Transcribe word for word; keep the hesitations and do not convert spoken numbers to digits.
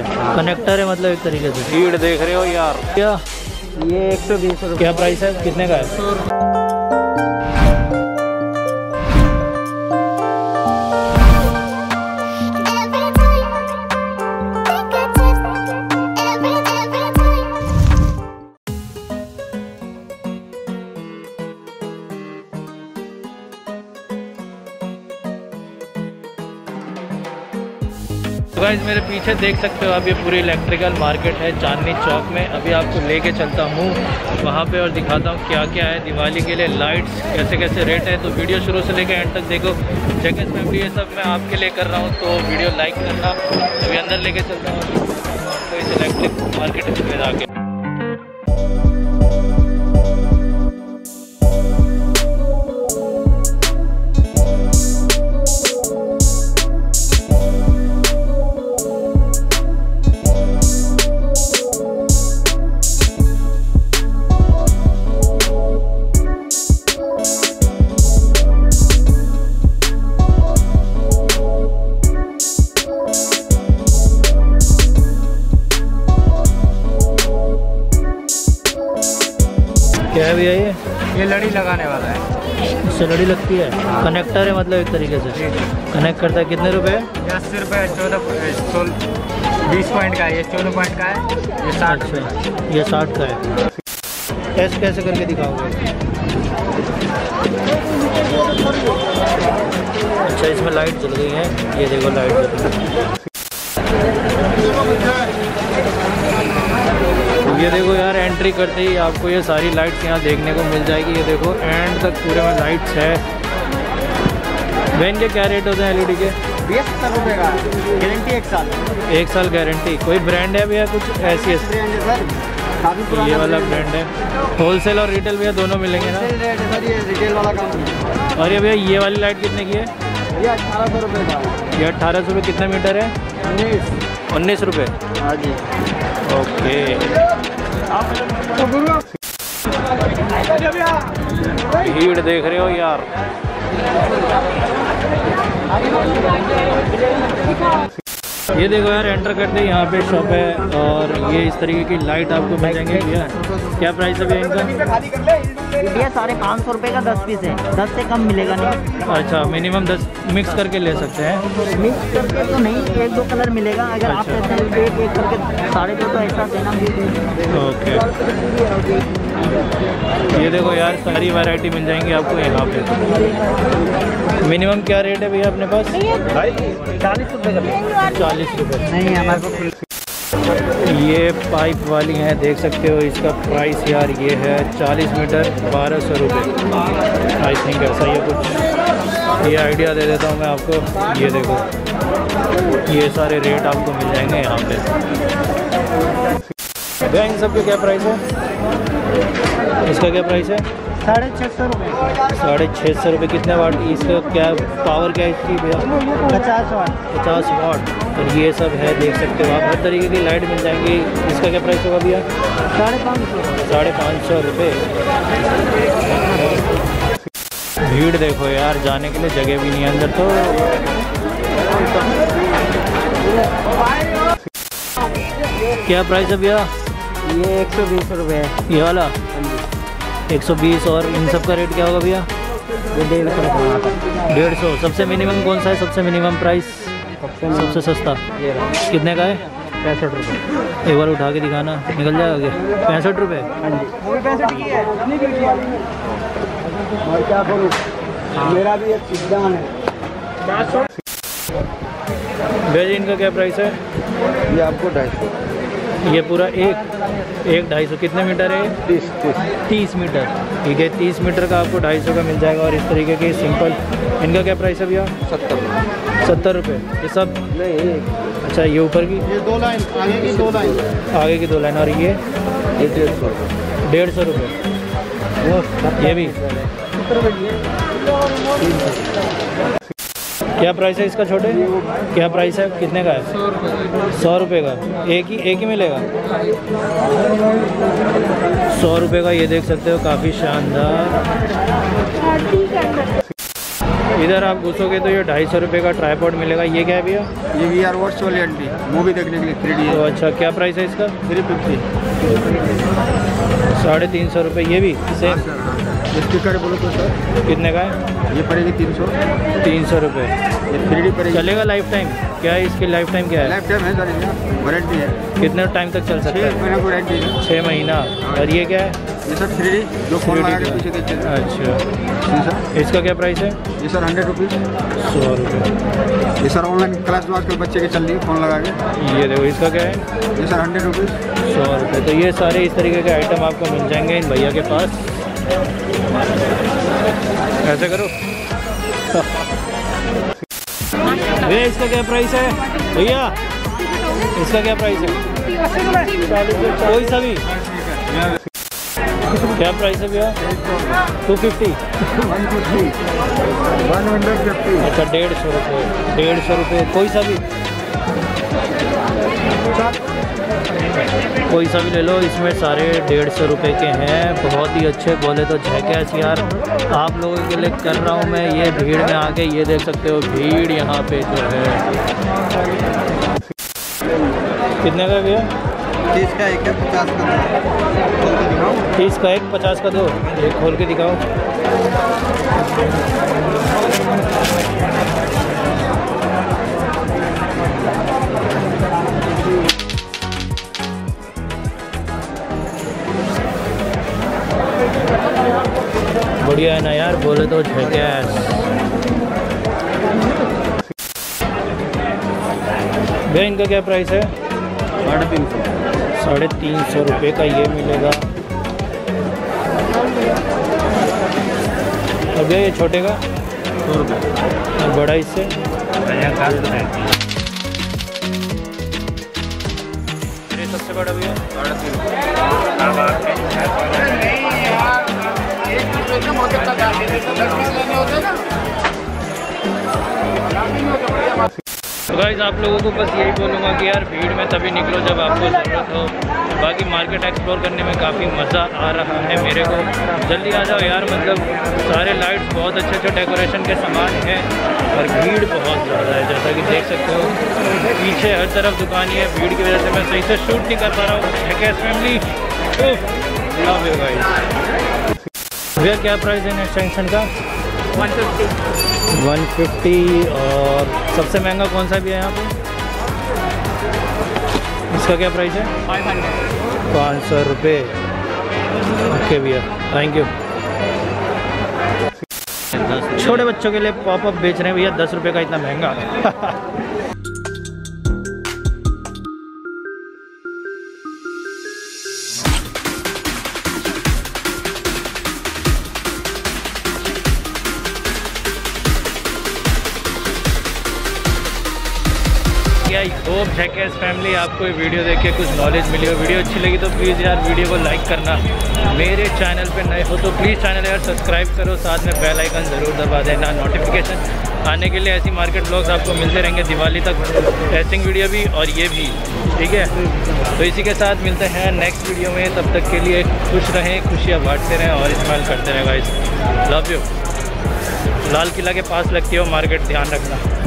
Connector है मतलब एक तरीके से। भीड़ देख रहे हो यार। क्या ये एक सौ बीस रुपये। क्या प्राइस है, कितने का है? गाइस मेरे पीछे देख सकते हो आप, ये पूरी इलेक्ट्रिकल मार्केट है चांदनी चौक में। अभी आपको लेके चलता हूँ वहाँ पे और दिखाता हूँ क्या क्या है दिवाली के लिए, लाइट्स कैसे कैसे रेट है। तो वीडियो शुरू से लेकर एंड तक देखो। जैकेट फैमिली ये सब मैं आपके लिए कर रहा हूँ, तो वीडियो लाइक करना। अभी अंदर लेके चलता हूँ तो इस इलेक्ट्रिक मार्केट में जाके। क्या है भैया ये? ये लड़ी लगाने वाला है। इससे लड़ी लगती है? कनेक्टर है मतलब एक तरीके से। कनेक्ट करता है। कितने रुपए? अस्सी रुपये। चौदह सोलह बीस पॉइंट का है, ये चौदह पॉइंट का है, ये साठ रुपये का। ये साठ का है। टेस्ट कैसे करके दिखाओगे? अच्छा इसमें लाइट जल गई है, ये देखो लाइट जल गई है। ये देखो यार, एंट्री करते ही आपको ये सारी लाइट्स यहाँ देखने को मिल जाएगी। ये देखो एंड तक पूरे में लाइट्स है। वैन के क्या रेट होते हैं एलईडी के? बीस सत्तर रुपये का, गारंटी एक साल। एक साल गारंटी। कोई ब्रांड है भैया कुछ ऐसी? ब्रांड है सर, काफी पुराना। ये वाला ब्रांड है। होलसेल और रिटेल भैया दोनों मिलेंगे ना? रेट है सर, ये रिटेल वाला काम है। और ये भैया ये वाली लाइट कितने की है? ये अठारह सौ रुपये का। ये अट्ठारह सौ रुपये। कितना मीटर है? उन्नीस उन्नीस रुपये। हाँ जी। ओके। भीड़ देख रहे हो यार। ये देखो यार, एंटर करते ही यहाँ पे शॉप है और ये इस तरीके की लाइट आपको मिल जाएंगे भैया। क्या प्राइस है भैया इनका? भैया साढ़े पाँच सौ रुपये का दस पीस है, दस से कम मिलेगा नहीं। अच्छा, मिनिमम दस मिक्स करके ले सकते हैं? मिक्स करके तो नहीं, एक दो कलर मिलेगा। अगर आप अच्छा। ऐसे एक एक करके साढ़े दो तो ऐसा देना। ओके। ये देखो यार, सारी वैरायटी मिल जाएंगी आपको यहाँ पे। मिनिमम क्या रेट है भैया अपने पास? चालीस रुपये का। चालीस रुपये नहीं हमारे को। ये पाइप वाली हैं, देख सकते हो। इसका प्राइस यार ये है चालीस मीटर बारह सौ रुपये। आई थिंक ऐसा ही है कुछ। ये आइडिया दे देता हूँ मैं आपको। ये देखो, ये सारे रेट आपको मिल जाएंगे यहाँ पे। भैया इन सब के क्या प्राइस है? इसका क्या प्राइस है? साढ़े छः सौ रुपये। साढ़े छः सौ रुपये। कितने वाट? इसका क्या पावर क्या है इसकी भैया? पचास वाट। पचास वाट। और ये सब है, देख सकते हो आप। हर तरीके की लाइट मिल जाएंगी। इसका क्या प्राइस होगा भैया? साढ़े पाँच सौ। साढ़े पाँच सौ रुपये। भीड़ देखो यार, जाने के लिए जगह भी नहीं है अंदर। तो क्या प्राइस है भैया? ये एक सौ बीस रुपये है। ये वाला एक सौ बीस। और इन सब का रेट क्या होगा भैया? ये डेढ़ सौ रुपये। डेढ़ सौ। सबसे मिनिमम कौन सा है? सबसे मिनिमम प्राइस सबसे सस्ता कितने का है? पैंसठ रुपये। एक बार उठा के दिखाना, निकल जाएगा क्या? पैंसठ रुपये। हाँ जी, पैंसठ की है। और क्या करूँ, मेरा भी एक सिद्धांत है। भैया जी इनका क्या प्राइस है? ये आपको ढाई सौ। ये पूरा एक एक ढाई सौ। कितने मीटर है? तीस तीस तीस मीटर। ठीक है, तीस मीटर का आपको ढाई सौ का मिल जाएगा। और इस तरीके के सिंपल, इनका क्या प्राइस है भैया? सत्तर। सत्तर रुपये। ये सब नहीं। अच्छा, ये ऊपर की? ये दो लाइन आगे की, दो लाइन आगे की दो लाइन। और ये ये डेढ़ सौ रुपये। डेढ़ सौ रुपये। ये भी क्या प्राइस है इसका छोटे? क्या प्राइस है? कितने का है? सौ रुपये का। एक ही एक ही मिलेगा? सौ रुपये का। ये देख सकते हो, काफ़ी शानदार। इधर आप घुसोगे तो ये ढाई सौ रुपये का ट्राईपॉड मिलेगा। ये क्या है भैया? ये V R virtual reality movie देखने के लिए थ्री डी है। तो अच्छा, क्या प्राइस है इसका? थ्री फिफ्टी साढ़े तीन सौ रुपये। ये भी सेम? स्पीकर बोलो तो सर कितने का है? ये पड़ेगी तीन सौ तीन सौ रुपये। ये थ्री डी पड़ेगी। चलेगा लाइफ टाइम? क्या है इसकी लाइफ टाइम? क्या है? लाइफ टाइम है सर, वारंटी है। कितने टाइम तक चल सकता है? छः महीने की वारंटी है। छः महीना। और ये क्या है? ये सर थ्री डी जो फोन लगा के पीछे देखते हैं। अच्छा जी सर। इसका क्या प्राइस है? ये सर हंड्रेड रुपीज़। सौ रुपये। ये सर ऑनलाइन क्लास जो आजकल बच्चे के चल रही है फ़ोन लगा के। ये देखो, इसका क्या है? ये सर हंड्रेड रुपीज़। सौ रुपये। तो ये सारे इस तरीके के आइटम आपको मिल जाएंगे इन भैया के पास। ऐसे करो भैया, इसका क्या प्राइस है? भैया इसका क्या प्राइस है? कोई सा भी? क्या प्राइस है भैया? Two fifty. अच्छा, डेढ़ सौ रुपये। डेढ़ सौ रुपये कोई सा भी? कोई सा भी ले लो। इसमें सारे डेढ़ सौ रुपये के हैं। बहुत ही अच्छे, बोले तो झैकेस यार आप लोगों के लिए कर रहा हूँ मैं। ये भीड़ में आके ये देख सकते हो, भीड़ यहाँ पे जो है। कितने का भैया? तीस का एक है, पचास का खोल के दिखाओ। तीस का एक, पचास का दो। एक खोल के दिखाओ। बढ़िया है ना यार, बोले तो झैकेस। भैया इनका क्या प्राइस है? साढ़े तीन सौ। साढ़े तीन सौ रुपये का ये मिलेगा। और भैया ये छोटे का? सौ रुपये। और बड़ा इससे? ये सबसे बड़ा भैया? साढ़े तीन सौ। तो गाइस आप लोगों को बस यही बोलूँगा कि यार भीड़ में तभी निकलो जब आपको ज़रूरत हो। बाकी मार्केट एक्सप्लोर करने में काफ़ी मज़ा आ रहा है मेरे को। जल्दी आ जाओ यार, मतलब सारे लाइट्स बहुत अच्छे अच्छे डेकोरेशन के सामान हैं और भीड़ बहुत ज़्यादा है। जैसा कि देख सकते हो पीछे हर तरफ दुकान ही है। भीड़ की वजह से मैं सही से शूट नहीं कर पा रहा हूँ। झैकेस फैमिली लव यू गाइस। भैया क्या प्राइस है नेक्स्ट एक्सटेंशन का? One fifty. One fifty. और सबसे महंगा कौन सा भी है यहाँ पे? इसका क्या प्राइस है? Five hundred. पाँच सौ रुपये। ओके भैया, थैंक यू। छोटे बच्चों के लिए पॉपअप बेच रहे हैं भैया, दस रुपये का इतना महंगा। आई होप झैकेस फैमिली आपको ये वीडियो देख के कुछ नॉलेज मिली हो। वीडियो अच्छी लगी तो प्लीज़ यार वीडियो को लाइक करना। मेरे चैनल पे नए हो तो प्लीज़ चैनल यार सब्सक्राइब करो, साथ में बेल आइकन ज़रूर दबा देना नोटिफिकेशन आने के लिए। ऐसी मार्केट ब्लॉग्स आपको मिलते रहेंगे दिवाली तक, टेस्टिंग वीडियो भी और ये भी, ठीक है। तो इसी के साथ मिलते हैं नेक्स्ट वीडियो में। तब तक के लिए खुश रहें, खुशियाँ बांटते रहें और इस्तेमाल करते रहें guys. Love you. Lal Qila के पास लगती हो मार्केट, ध्यान रखना।